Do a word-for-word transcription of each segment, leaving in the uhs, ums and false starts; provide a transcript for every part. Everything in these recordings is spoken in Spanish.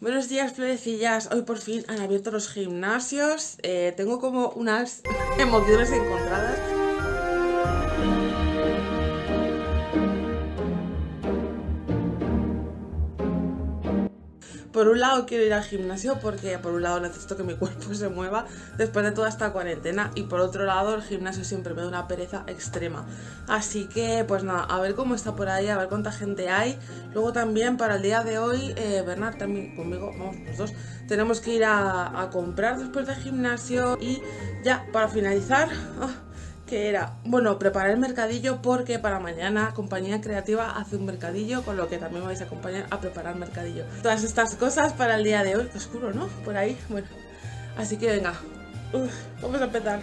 Buenos días, florecillas. Hoy por fin han abierto los gimnasios. Eh, tengo como unas emociones encontradas. Por un lado quiero ir al gimnasio porque por un lado necesito que mi cuerpo se mueva después de toda esta cuarentena, y por otro lado el gimnasio siempre me da una pereza extrema. Así que pues nada, a ver cómo está por ahí, a ver cuánta gente hay. Luego también para el día de hoy, eh, Bernard también conmigo, vamos los dos, tenemos que ir a, a comprar después del gimnasio. Y ya para finalizar... Oh, que era, bueno, preparar el mercadillo porque para mañana Compañía Creativa hace un mercadillo, con lo que también me vais a acompañar a preparar mercadillo. Todas estas cosas para el día de hoy. Qué oscuro, ¿no? Por ahí, bueno. Así que venga, Uf, vamos a empezar.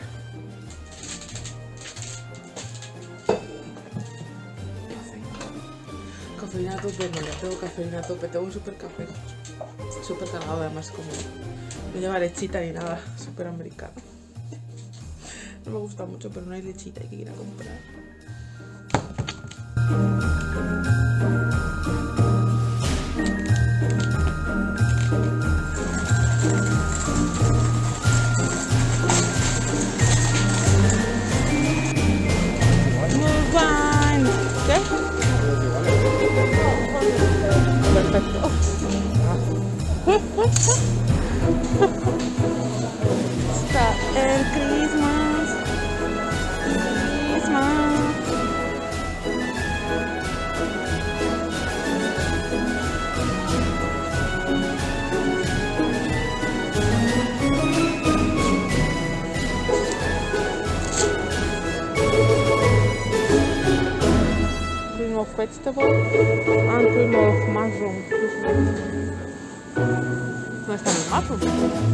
Cafeína a tope, no, ya tengo cafeína a tope, tengo un super café. Súper cargado, además, como no lleva lechita ni nada, súper americano. No me gusta mucho, pero no hay lechita, hay que ir a comprar. ¿Qué? Perfecto. Está el Christmas. Cream of vegetable and cream of mushroom. ¿No está el mushroom?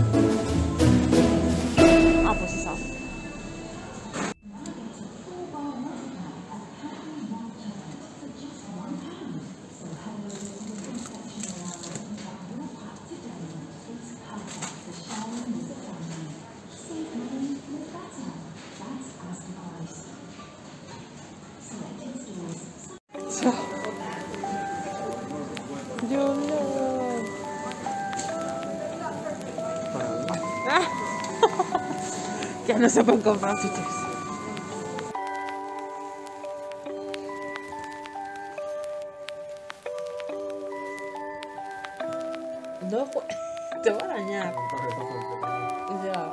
Ah, pues esa. Ya no se pueden comprar fichas. No, te va a dañar. Ya.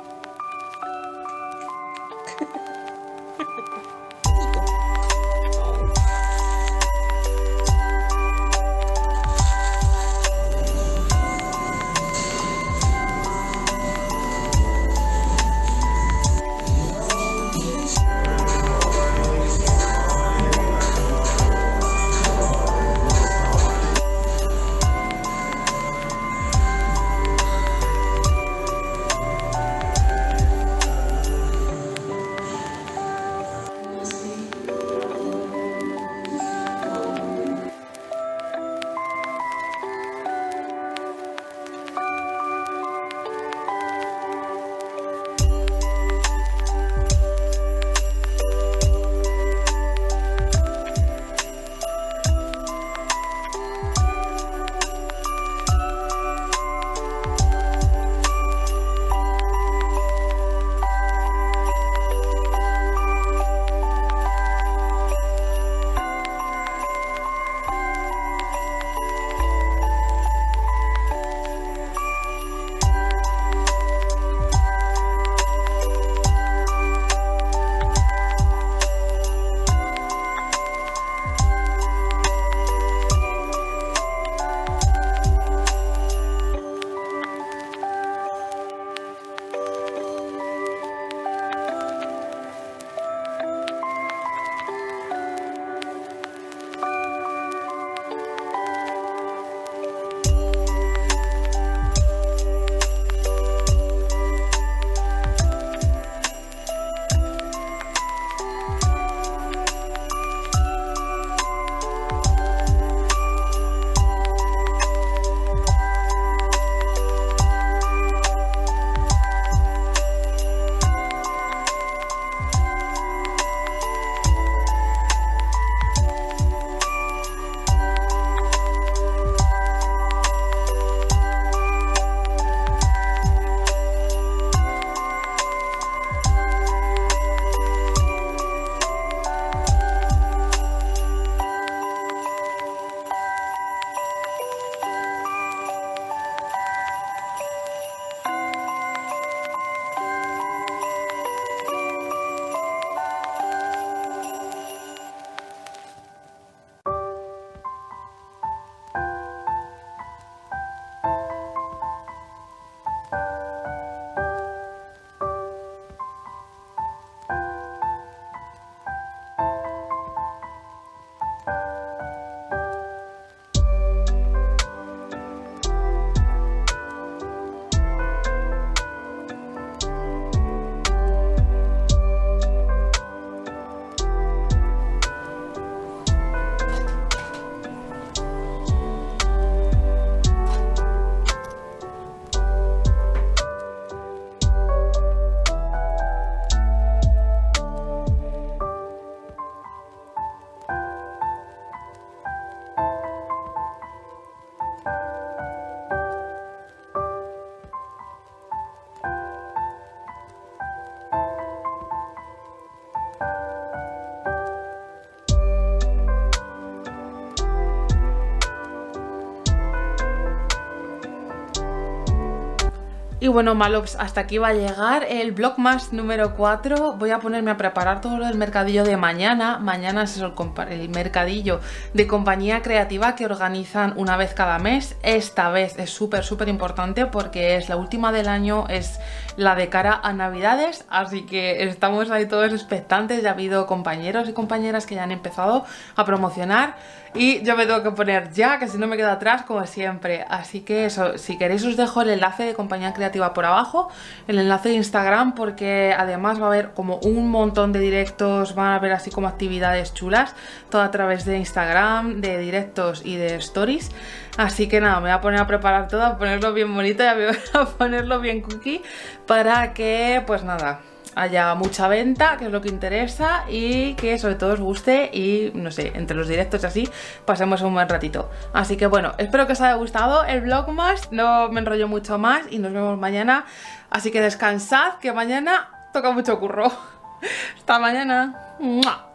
Y bueno, Malops, hasta aquí va a llegar el Vlogmas número cuatro. Voy a ponerme a preparar todo lo del mercadillo de mañana. Mañana es el, el mercadillo de compañía creativa que organizan una vez cada mes. Esta vez es súper, súper importante porque es la última del año, es la de cara a Navidades. Así que estamos ahí todos expectantes. Ya ha habido compañeros y compañeras que ya han empezado a promocionar. Y yo me tengo que poner ya, que si no me quedo atrás como siempre. Así que eso, si queréis os dejo el enlace de compañía creativa por abajo, el enlace de Instagram, porque además va a haber como un montón de directos, van a haber así como actividades chulas, todo a través de Instagram, de directos y de stories. Así que nada, me voy a poner a preparar todo, a ponerlo bien bonito y a ponerlo bien cookie para que, pues nada, haya mucha venta, que es lo que interesa, y que sobre todo os guste y, no sé, entre los directos y así, pasemos un buen ratito. Así que bueno, espero que os haya gustado el Vlogmas, no me enrollo mucho más y nos vemos mañana. Así que descansad, que mañana toca mucho curro. Hasta mañana. ¡Mua!